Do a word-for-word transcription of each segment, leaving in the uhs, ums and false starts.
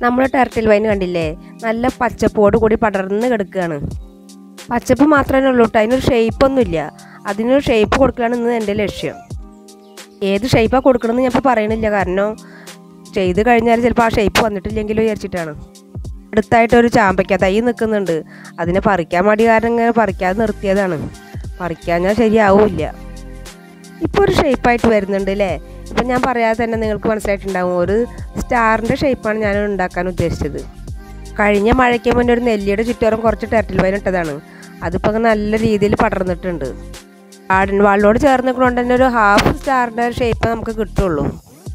നമ്മൾ turtle wine കണ്ടില്ലേ, നല്ല പച്ചപ്പോട് കൂടി പടർന്ന് കിടക്കുകയാണ്. പച്ചപ്പ് മാത്രമേ ഉള്ളൂ കേട്ടോ, അതിനൊരു ഷേപ്പൊന്നുമില്ല. അതിനൊരു ഷേപ്പ് കൊടുക്കലാണ് ഇന്ന് എൻ്റെ ലക്ഷ്യം. ഏത് ഷേപ്പാണ് കൊടുക്കണമെന്ന് ഞാൻ ഇപ്പോൾ പറയണില്ല, കാരണം ചെയ്ത് കഴിഞ്ഞാൽ ചിലപ്പോൾ ആ ഷേപ്പ് വന്നിട്ടില്ലെങ്കിലും വിചാരിച്ചിട്ടാണ്. അടുത്തായിട്ടൊരു ചാമ്പയ്ക്ക തൈ നിൽക്കുന്നുണ്ട്. അതിനെ പറിക്കാൻ മടി കാരണം ഇങ്ങനെ പറിക്കാതെ നിർത്തിയതാണ്. പറിക്കാൻ ഞാൻ ശരിയാവില്ല. ഇപ്പോൾ ഒരു ഷേപ്പായിട്ട് വരുന്നുണ്ട് അല്ലേ. ഇപ്പം ഞാൻ പറയാതെ തന്നെ നിങ്ങൾക്ക് മനസ്സിലായിട്ടുണ്ടാകും, ഒരു സ്റ്റാറിൻ്റെ ഷേപ്പാണ് ഞാൻ ഉണ്ടാക്കാൻ ഉദ്ദേശിച്ചത്. കഴിഞ്ഞ മഴയ്ക്ക് മുന്നേ ഒരു നെല്ലിയുടെ ചുറ്റോരം കുറച്ച് ടർട്ടിൽ വൈൻ ഇട്ടതാണ്. അതിപ്പോൾ നല്ല രീതിയിൽ പടർന്നിട്ടുണ്ട്. ഗാർഡൻ വാളിനോട് ചേർന്ന് നിൽക്കുന്നതുകൊണ്ട് തന്നെ ഒരു ഹാഫ് സ്റ്റാറിൻ്റെ ഷേപ്പ് നമുക്ക് കിട്ടുള്ളൂ.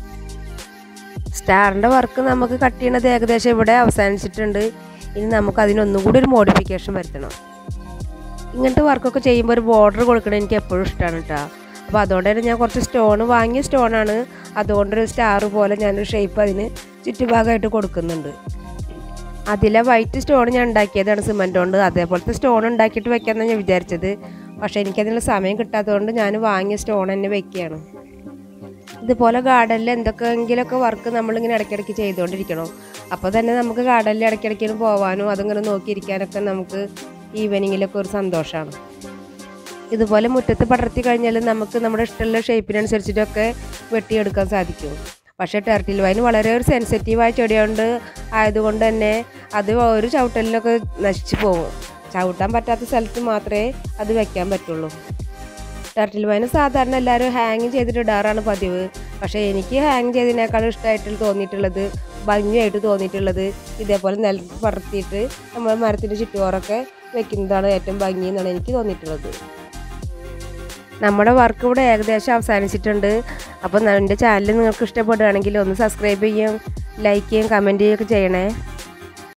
സ്റ്റാറിൻ്റെ വർക്ക് നമുക്ക് കട്ട് ചെയ്യണത് ഏകദേശം ഇവിടെ അവസാനിച്ചിട്ടുണ്ട്. ഇനി നമുക്ക് അതിനൊന്നും കൂടി ഒരു മോഡിഫിക്കേഷൻ വരുത്തണം. ഇങ്ങനത്തെ വർക്കൊക്കെ ചെയ്യുമ്പോൾ ഒരു ബോർഡർ കൊടുക്കണം എനിക്ക് എപ്പോഴും ഇഷ്ടമാണ് കേട്ടോ. അപ്പോൾ അതുകൊണ്ട് തന്നെ ഞാൻ കുറച്ച് സ്റ്റോൺ വാങ്ങിയ സ്റ്റോണാണ്. അതുകൊണ്ടൊരു സ്റ്റാർ പോലെ ഞാനൊരു ഷേപ്പ് അതിന് ചുറ്റുഭാഗമായിട്ട് കൊടുക്കുന്നുണ്ട്. അതിലെ വൈറ്റ് സ്റ്റോൺ ഞാൻ ഉണ്ടാക്കിയതാണ് സിമൻറ്റ് കൊണ്ട്. അതേപോലത്തെ സ്റ്റോൺ ഉണ്ടാക്കിയിട്ട് വെക്കാമെന്നാണ് ഞാൻ വിചാരിച്ചത്. പക്ഷേ എനിക്കതിനുള്ള സമയം കിട്ടാത്തതുകൊണ്ട് ഞാൻ വാങ്ങിയ സ്റ്റോൺ തന്നെ വെക്കുകയാണ്. ഇതുപോലെ ഗാർഡനിൽ എന്തൊക്കെയെങ്കിലുമൊക്കെ വർക്ക് നമ്മളിങ്ങനെ ഇടയ്ക്കിടയ്ക്ക് ചെയ്തുകൊണ്ടിരിക്കണം. അപ്പോൾ തന്നെ നമുക്ക് ഗാർഡനിൽ ഇടയ്ക്കിടയ്ക്ക് പോകാനും അതിങ്ങനെ നോക്കിയിരിക്കാനൊക്കെ നമുക്ക് ഈവനിങ്ങിലൊക്കെ ഒരു സന്തോഷമാണ്. ഇതുപോലെ മുറ്റത്ത് പടർത്തി കഴിഞ്ഞാൽ നമുക്ക് നമ്മുടെ ഇഷ്ടമുള്ള ഷേപ്പിനനുസരിച്ചിട്ടൊക്കെ വെട്ടിയെടുക്കാൻ സാധിക്കും. പക്ഷേ ടർട്ടിൽ വൈൻ വളരെ ഒരു സെൻസിറ്റീവായ ചെടിയുണ്ട് ആയതുകൊണ്ട് തന്നെ അത് ഒരു ചവിട്ടലിലൊക്കെ നശിച്ചു പോകും. ചവിട്ടാൻ പറ്റാത്ത സ്ഥലത്ത് മാത്രമേ അത് വെക്കാൻ പറ്റുള്ളൂ. ടർട്ടിൽ വൈൻ സാധാരണ എല്ലാവരും ഹാങ് ചെയ്തിട്ട് ഇടാറാണ് പതിവ്. പക്ഷേ എനിക്ക് ഹാങ് ചെയ്തതിനേക്കാളും ഇഷ്ടമായിട്ട് തോന്നിയിട്ടുള്ളത്, ഭംഗിയായിട്ട് തോന്നിയിട്ടുള്ളത് ഇതേപോലെ നിലത്ത് പടർത്തിയിട്ട് നമ്മൾ മരത്തിൻ്റെ ചുറ്റുപാറൊക്കെ വെക്കുന്നതാണ് ഏറ്റവും ഭംഗി എന്നാണ് എനിക്ക് തോന്നിയിട്ടുള്ളത്. നമ്മുടെ വർക്ക് ഇവിടെ ഏകദേശം അവസാനിച്ചിട്ടുണ്ട്. അപ്പോൾ എൻ്റെ ചാനൽ നിങ്ങൾക്ക് ഇഷ്ടപ്പെടുകയാണെങ്കിൽ ഒന്ന് സബ്സ്ക്രൈബ് ചെയ്യും, ലൈക്ക് ചെയ്യും, കമൻറ്റ് ചെയ്യുകയൊക്കെ ചെയ്യണേ.